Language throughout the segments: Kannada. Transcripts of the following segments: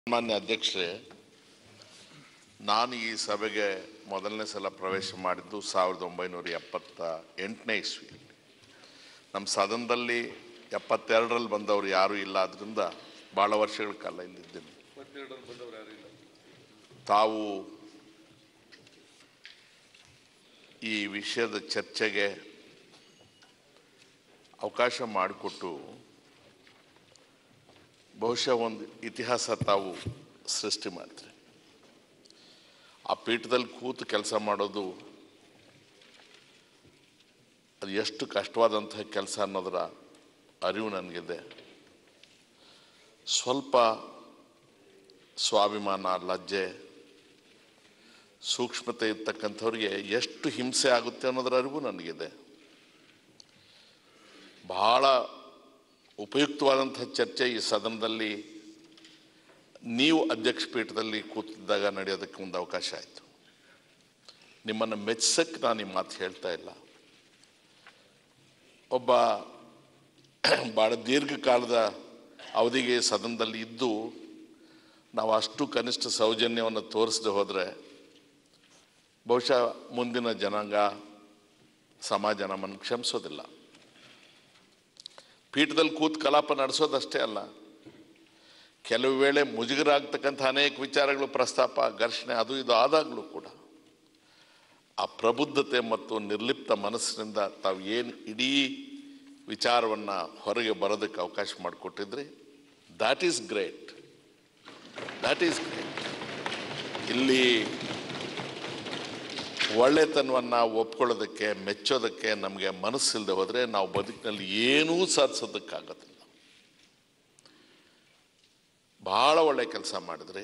ಮಾನ್ಯ ಅಧ್ಯಕ್ಷರೇ, ನಾನು ಈ ಸಭೆಗೆ ಮೊದಲನೇ ಸಲ ಪ್ರವೇಶ ಮಾಡಿದ್ದು 1978ನೇ ಇಸ್ವಿಯಲ್ಲಿ. ನಮ್ಮ ಸದನದಲ್ಲಿ 72ರಲ್ಲಿ ಬಂದವರು ಯಾರೂ ಇಲ್ಲ, ಆದ್ದರಿಂದ ಭಾಳ ವರ್ಷಗಳ ಕಾಲ ಇಲ್ಲಿದ್ದೇನೆ. ತಾವು ಈ ವಿಷಯದ ಚರ್ಚೆಗೆ ಅವಕಾಶ ಮಾಡಿಕೊಟ್ಟು ಬಹುಶಃ ಒಂದು ಇತಿಹಾಸ ತಾವು ಸೃಷ್ಟಿ ಮಾಡ್ತೀರಿ. ಆ ಪೀಠದಲ್ಲಿ ಕೂತು ಕೆಲಸ ಮಾಡೋದು ಅದು ಎಷ್ಟು ಕಷ್ಟವಾದಂತಹ ಕೆಲಸ ಅನ್ನೋದರ ಅರಿವು ನನಗಿದೆ. ಸ್ವಲ್ಪ ಸ್ವಾಭಿಮಾನ, ಲಜ್ಜೆ, ಸೂಕ್ಷ್ಮತೆ ಇರ್ತಕ್ಕಂಥವ್ರಿಗೆ ಎಷ್ಟು ಹಿಂಸೆ ಆಗುತ್ತೆ ಅನ್ನೋದರ ಅರಿವು ನನಗಿದೆ. ಬಹಳ ಉಪಯುಕ್ತವಾದಂಥ ಚರ್ಚೆ ಈ ಸದನದಲ್ಲಿ ನೀವು ಅಧ್ಯಕ್ಷ ಪೀಠದಲ್ಲಿ ಕೂತಿದ್ದಾಗ ನಡೆಯೋದಕ್ಕೆ ಒಂದು ಅವಕಾಶ ಆಯಿತು. ನಿಮ್ಮನ್ನು ಮೆಚ್ಚಕ್ಕೆ ನಾನು ಈ ಮಾತು ಹೇಳ್ತಾ ಇಲ್ಲ. ಒಬ್ಬ ಭಾಳ ದೀರ್ಘಕಾಲದ ಅವಧಿಗೆ ಸದನದಲ್ಲಿ ಇದ್ದು ನಾವು ಅಷ್ಟು ಕನಿಷ್ಠ ಸೌಜನ್ಯವನ್ನು ತೋರಿಸದೆ ಹೋದರೆ ಬಹುಶಃ ಮುಂದಿನ ಜನಾಂಗ, ಸಮಾಜ ನಮ್ಮನ್ನು ಕ್ಷಮಿಸೋದಿಲ್ಲ. ಪೀಠದಲ್ಲಿ ಕೂತು ಕಲಾಪ ನಡೆಸೋದಷ್ಟೇ ಅಲ್ಲ, ಕೆಲವು ವೇಳೆ ಮುಜುಗರ ಆಗ್ತಕ್ಕಂಥ ಅನೇಕ ವಿಚಾರಗಳು ಪ್ರಸ್ತಾಪ, ಘರ್ಷಣೆ ಅದು ಇದು ಆದಾಗಲೂ ಕೂಡ ಆ ಪ್ರಬುದ್ಧತೆ ಮತ್ತು ನಿರ್ಲಿಪ್ತ ಮನಸ್ಸಿನಿಂದ ತಾವು ಏನು ಇಡೀ ವಿಚಾರವನ್ನು ಹೊರಗೆ ಬರೋದಕ್ಕೆ ಅವಕಾಶ ಮಾಡಿಕೊಟ್ಟಿದ್ರಿ, ದ್ಯಾಟ್ ಈಸ್ ಗ್ರೇಟ್. ಇಲ್ಲಿ ಒಳ್ಳೆತನವನ್ನು ಒಪ್ಕೊಳ್ಳೋದಕ್ಕೆ, ಮೆಚ್ಚೋದಕ್ಕೆ ನಮಗೆ ಮನಸ್ಸಿಲ್ಲದೆ ಹೋದರೆ ನಾವು ಬದುಕಿನಲ್ಲಿ ಏನೂ ಸಾಧಿಸೋದಕ್ಕಾಗೋದಿಲ್ಲ. ಭಾಳ ಒಳ್ಳೆ ಕೆಲಸ ಮಾಡಿದ್ರಿ.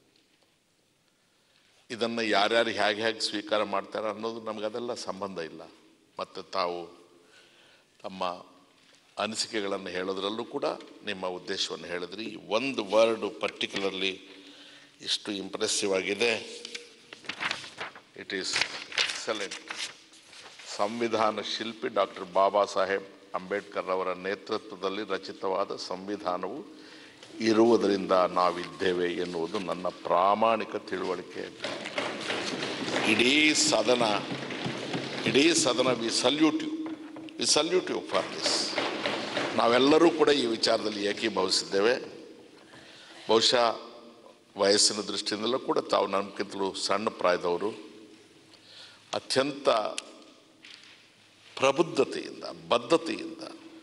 ಇದನ್ನು ಯಾರ್ಯಾರು ಹೇಗೆ ಸ್ವೀಕಾರ ಮಾಡ್ತಾರೆ ಅನ್ನೋದು ನಮಗದೆಲ್ಲ ಸಂಬಂಧ ಇಲ್ಲ. ಮತ್ತು ತಾವು ತಮ್ಮ ಅನಿಸಿಕೆಗಳನ್ನು ಹೇಳೋದ್ರಲ್ಲೂ ಕೂಡ ನಿಮ್ಮ ಉದ್ದೇಶವನ್ನು ಹೇಳಿದ್ರಿ. ಒಂದು ವರ್ಡು ಪರ್ಟಿಕ್ಯುಲರ್ಲಿ ಇಷ್ಟು ಇಂಪ್ರೆಸಿವ್ ಆಗಿದೆ. It is excellent. ಸಂವಿಧಾನ ಶಿಲ್ಪಿ ಡಾಕ್ಟರ್ ಬಾಬಾ ಸಾಹೇಬ್ ಅಂಬೇಡ್ಕರ್ ಅವರ ನೇತೃತ್ವದಲ್ಲಿ ರಚಿತವಾದ ಸಂವಿಧಾನವು ಇರುವುದರಿಂದ ನಾವಿದ್ದೇವೆ ಎನ್ನುವುದು ನನ್ನ ಪ್ರಾಮಾಣಿಕ ತಿಳುವಳಿಕೆ. ಇಡೀ ಸದನ we salute you for this. ನಾವೆಲ್ಲರೂ ಕೂಡ ಈ ವಿಚಾರದಲ್ಲಿ ಏಕೀಭವಿಸಿದ್ದೇವೆ. ಬಹುಶಃ ವಯಸ್ಸಿನ ದೃಷ್ಟಿಯಿಂದಲೂ ಕೂಡ ತಾವು ನಮ್ಗಿಂತಲೂ ಸಣ್ಣ ಪ್ರಾಯದವರು. ಅತ್ಯಂತ ಪ್ರಬುದ್ಧತೆಯಿಂದ, ಬದ್ಧತೆಯಿಂದ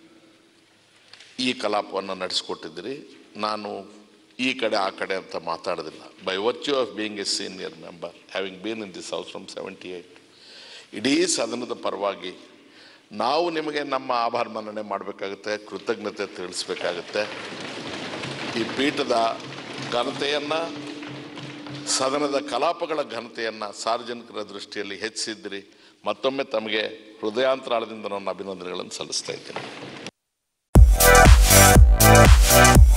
ಈ ಕಲಾಪವನ್ನು ನಡೆಸಿಕೊಟ್ಟಿದ್ದೀರಿ. ನಾನು ಈ ಕಡೆ ಆ ಕಡೆ ಅಂತ ಮಾತಾಡೋದಿಲ್ಲ. By virtue of being a senior member, having been in this house from 78, ಇಡೀ ಸದನದ ಪರವಾಗಿ ನಾವು ನಿಮಗೆ ನಮ್ಮ ಆಭಾರ ಮನ್ನಣೆ ಮಾಡಬೇಕಾಗುತ್ತೆ, ಕೃತಜ್ಞತೆ ತಿಳಿಸ್ಬೇಕಾಗುತ್ತೆ. ಈ ಪೀಠದ ಘನತೆಯನ್ನು, ಸದನದ ಕಲಾಪಗಳ ಘನತೆಯನ್ನು ಸಾರ್ವಜನಿಕರ ದೃಷ್ಟಿಯಲ್ಲಿ ಹೆಚ್ಚಿಸಿದ್ರಿ. ಮತ್ತೊಮ್ಮೆ ತಮಗೆ ಹೃದಯಾಂತರಾಳದಿಂದ ನನ್ನ ಅಭಿನಂದನೆಗಳನ್ನು ಸಲ್ಲಿಸ್ತಾ ಇದ್ದೇನೆ.